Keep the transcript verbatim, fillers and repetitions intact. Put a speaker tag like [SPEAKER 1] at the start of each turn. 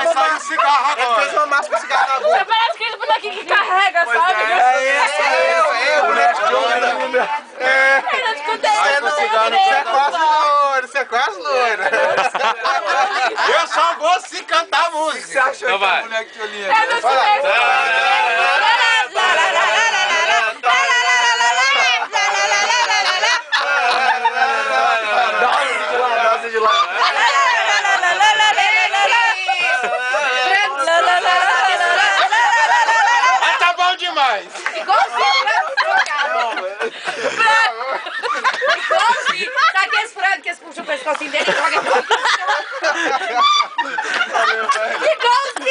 [SPEAKER 1] vai sair o cigarro agora.
[SPEAKER 2] Ele fez uma máscara de cigarro na boca.
[SPEAKER 3] Parece aquele bonequinho que carrega, sabe?
[SPEAKER 2] É esse, é esse, é o boneco de onda.
[SPEAKER 1] É.
[SPEAKER 3] Eu escutei,
[SPEAKER 1] Aí
[SPEAKER 3] eu
[SPEAKER 1] com
[SPEAKER 3] não
[SPEAKER 1] cigarro
[SPEAKER 3] sei
[SPEAKER 1] você é quase loiro, você é quase loiro. Eu só vou se cantar música.
[SPEAKER 2] O que você achou
[SPEAKER 4] Então
[SPEAKER 2] que
[SPEAKER 4] vai.
[SPEAKER 2] o boneco de olhinha?
[SPEAKER 3] Eu não escutei.
[SPEAKER 2] Nossa, de lá.
[SPEAKER 1] Ah, tá bom demais.
[SPEAKER 3] Igualzinho, sabe aqueles frangos que eles puxam o pescocinho dele e jogam? Igualzinho.